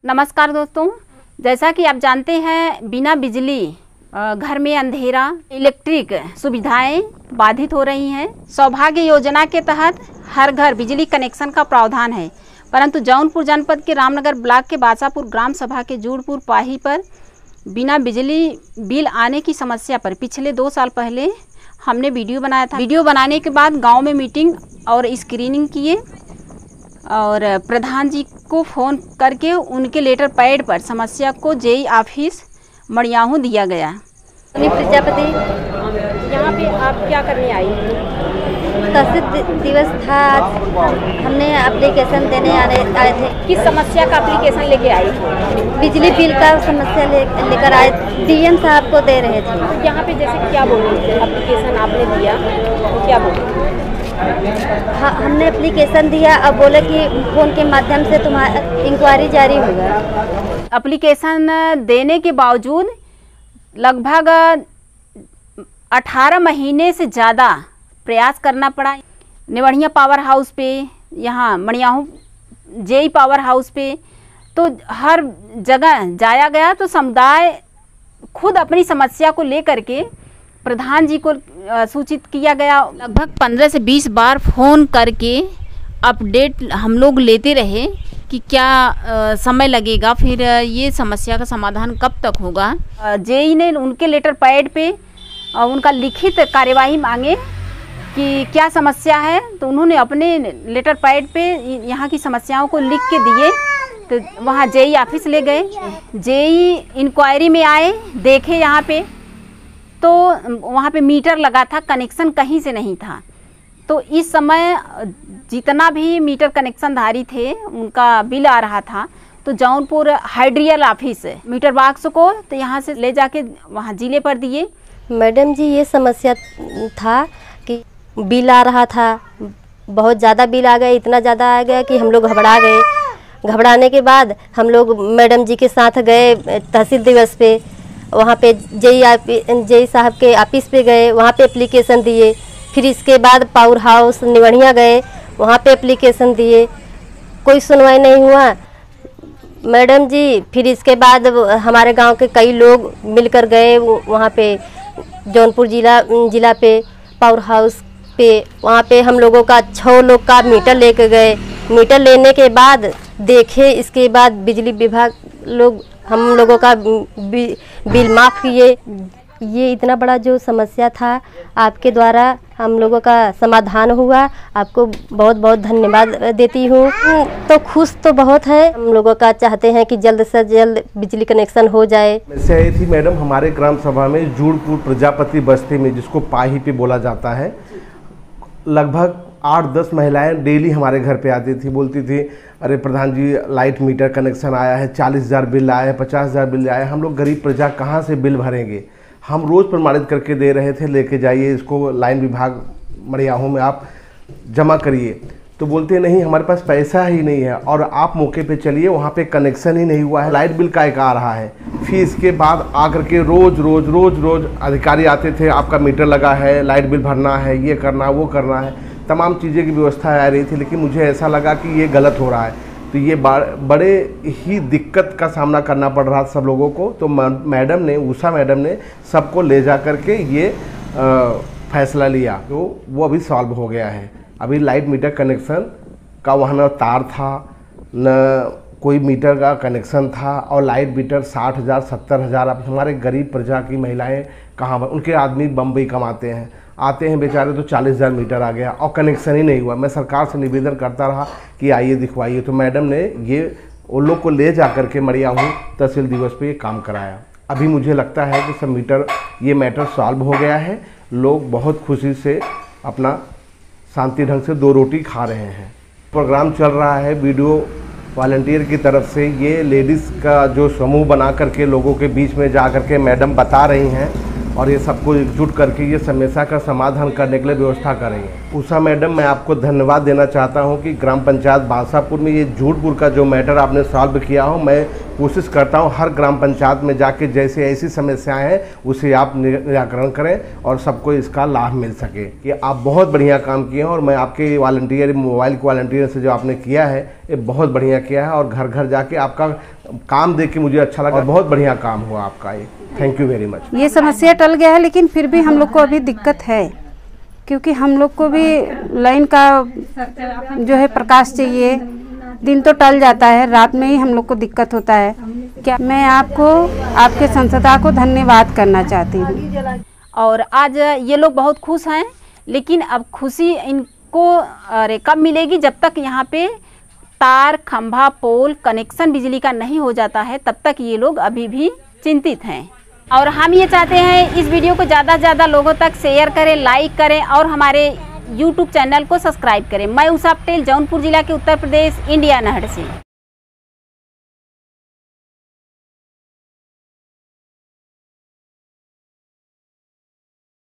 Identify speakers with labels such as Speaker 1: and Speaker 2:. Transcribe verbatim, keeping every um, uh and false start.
Speaker 1: नमस्कार दोस्तों, जैसा कि आप जानते हैं बिना बिजली घर में अंधेरा, इलेक्ट्रिक सुविधाएं बाधित हो रही हैं। सौभाग्य योजना के तहत हर घर बिजली कनेक्शन का प्रावधान है, परंतु जौनपुर जनपद के रामनगर ब्लॉक के बासापुर ग्राम सभा के जूड़पुर पाही पर बिना बिजली बिल आने की समस्या पर पिछले दो साल पहले हमने वीडियो बनाया था। वीडियो बनाने के बाद गांव में मीटिंग और स्क्रीनिंग किए और प्रधान जी को फ़ोन करके उनके लेटर पैड पर समस्या को जेई ऑफिस मड़ियाहू दिया गया।
Speaker 2: प्रजापति,
Speaker 1: यहाँ पे आप क्या करने आई?
Speaker 2: तहसील दिवस था आज, हमने एप्लीकेशन देने आने आए थे।
Speaker 1: किस समस्या का एप्लीकेशन लेके आई?
Speaker 2: बिजली बिल का समस्या ले, लेकर आए, डीएम साहब को दे रहे थे।
Speaker 1: तो यहाँ पे जैसे क्या बोल रहे थे, एप्लीकेशन आपने दिया तो क्या बोले?
Speaker 2: हाँ, हमने एप्लीकेशन दिया, अब बोले कि फ़ोन के माध्यम से तुम्हारा इंक्वायरी जारी होगा।
Speaker 1: एप्लीकेशन देने के बावजूद लगभग अठारह महीने से ज़्यादा प्रयास करना पड़ा। नेवढ़िया पावर हाउस पे, यहाँ मड़ियाहू जेई पावर हाउस पे, तो हर जगह जाया गया तो समुदाय खुद अपनी समस्या को लेकर के प्रधान जी को सूचित किया गया। लगभग पंद्रह से बीस बार फ़ोन करके अपडेट हम लोग लेते रहे कि क्या आ, समय लगेगा, फिर ये समस्या का समाधान कब तक होगा। जेई ने उनके लेटर पैड पे आ, उनका लिखित कार्यवाही मांगे कि क्या समस्या है, तो उन्होंने अपने लेटर पैड पे यहाँ की समस्याओं को लिख के दिए। तो वहाँ जेई ऑफिस ले गए, जेई इंक्वायरी में आए, देखे यहाँ पे तो वहाँ पे मीटर लगा था, कनेक्शन कहीं से नहीं था। तो इस समय जितना भी मीटर कनेक्शन धारी थे उनका बिल आ रहा था, तो जौनपुर हाइड्रियल ऑफिस मीटर बॉक्स को तो यहाँ से ले जाके वहाँ जिले पर दिए।
Speaker 2: मैडम जी, ये समस्या था कि बिल आ रहा था, बहुत ज़्यादा बिल आ गया, इतना ज़्यादा आ गया कि हम लोग घबरा गए। घबराने के बाद हम लोग मैडम जी के साथ गए तहसील दिवस पे, वहाँ पे जेई जेई साहब के ऑफिस पे गए, वहाँ पे एप्लीकेशन दिए। फिर इसके बाद पावर हाउस नेवढ़िया गए, वहाँ पे एप्लीकेशन दिए, कोई सुनवाई नहीं हुआ मैडम जी। फिर इसके बाद हमारे गांव के कई लोग मिलकर गए वहाँ पे जौनपुर जिला जिला पे पावर हाउस पे, वहाँ पे हम लोगों का छः लोग का मीटर लेके गए। मीटर लेने के बाद देखे, इसके बाद बिजली विभाग लोग हम लोगों का बि, बिल माफ़ किए। ये इतना बड़ा जो समस्या था आपके द्वारा हम लोगों का समाधान हुआ, आपको बहुत बहुत धन्यवाद देती हूँ। तो खुश तो बहुत है, हम लोगों का चाहते हैं कि जल्द से जल्द बिजली कनेक्शन हो जाए।
Speaker 3: वैसे आई थी मैडम हमारे ग्राम सभा में जूड़पुर प्रजापति बस्ती में, जिसको पाही पे बोला जाता है। लगभग आठ दस महिलाएं डेली हमारे घर पे आती थी, बोलती थी अरे प्रधान जी लाइट मीटर कनेक्शन आया है, चालीस हज़ार बिल आया है, पचास हज़ार बिल आया है, हम लोग गरीब प्रजा कहाँ से बिल भरेंगे। हम रोज़ प्रमाणित करके दे रहे थे, लेके जाइए इसको लाइन विभाग मड़ियाहू में आप जमा करिए। तो बोलते नहीं हमारे पास पैसा ही नहीं है और आप मौके पे चलिए, वहाँ पे कनेक्शन ही नहीं हुआ है, लाइट बिल का एक आ रहा है। फिर इसके बाद आकर के रोज़ रोज़ रोज़ रोज़ अधिकारी आते थे, आपका मीटर लगा है, लाइट बिल भरना है, ये करना वो करना है, तमाम चीज़ें की व्यवस्था आ रही थी। लेकिन मुझे ऐसा लगा कि ये गलत हो रहा है, तो ये बड़े ही दिक्कत का सामना करना पड़ रहा था सब लोगों को। तो मैडम ने, उषा मैडम ने सबको ले जा कर के ये आ, फैसला लिया, तो वो अभी सॉल्व हो गया है। अभी लाइट मीटर कनेक्शन का वहाँ न तार था, न कोई मीटर का कनेक्शन था, और लाइट मीटर साठ हज़ार सत्तर हज़ार अब हमारे गरीब प्रजा की महिलाएं कहाँ, उनके आदमी बम्बई कमाते हैं, आते हैं बेचारे, तो चालीस हज़ार मीटर आ गया और कनेक्शन ही नहीं हुआ। मैं सरकार से निवेदन करता रहा कि आइए दिखवाइए, तो मैडम ने ये उन लोग को ले जा कर के मड़ियाहू तहसील दिवस पे ये काम कराया। अभी मुझे लगता है कि सब मीटर ये मैटर सॉल्व हो गया है, लोग बहुत खुशी से अपना शांति ढंग से दो रोटी खा रहे हैं। प्रोग्राम चल रहा है वीडियो वॉलंटियर की तरफ से, ये लेडीज़ का जो समूह बना करके लोगों के बीच में जा कर के मैडम बता रही हैं और ये सबको एकजुट करके ये समस्या का समाधान करने के लिए व्यवस्था कर रही हैं। उषा मैडम, मैं आपको धन्यवाद देना चाहता हूं कि ग्राम पंचायत बांसापुर में ये झूठपुर का जो मैटर आपने सॉल्व किया हो। मैं कोशिश करता हूं हर ग्राम पंचायत में जाके जैसे ऐसी समस्याएं हैं उसे आप निराकरण करें और सबको इसका लाभ मिल सके। कि आप बहुत बढ़िया काम किए हैं और मैं आपके वॉलंटियर मोबाइल के वॉलंटियर से जो आपने किया है ये बहुत बढ़िया किया है और घर घर जाके आपका काम देख के मुझे अच्छा लगा और बहुत बढ़िया काम हुआ आपका ये। Thank you very much.
Speaker 4: ये समस्या टल गया है, लेकिन फिर भी हम लोग को अभी दिक्कत है, क्योंकि हम लोग को भी लाइन का जो है प्रकाश चाहिए। दिन तो टल जाता है, रात में ही हम लोग को दिक्कत होता है। क्या मैं आपको, आपके संस्था को धन्यवाद करना चाहती हूँ।
Speaker 1: और आज ये लोग बहुत खुश हैं, लेकिन अब खुशी इनको अरे कब मिलेगी, जब तक यहाँ पे तार, खंभा, पोल, कनेक्शन बिजली का नहीं हो जाता है, तब तक ये लोग अभी भी चिंतित हैं। और हम ये चाहते हैं इस वीडियो को ज़्यादा से ज़्यादा लोगों तक शेयर करें, लाइक करें और हमारे यूट्यूब चैनल को सब्सक्राइब करें। मैं उषा पटेल, जौनपुर जिला के उत्तर प्रदेश, इंडिया नहर से।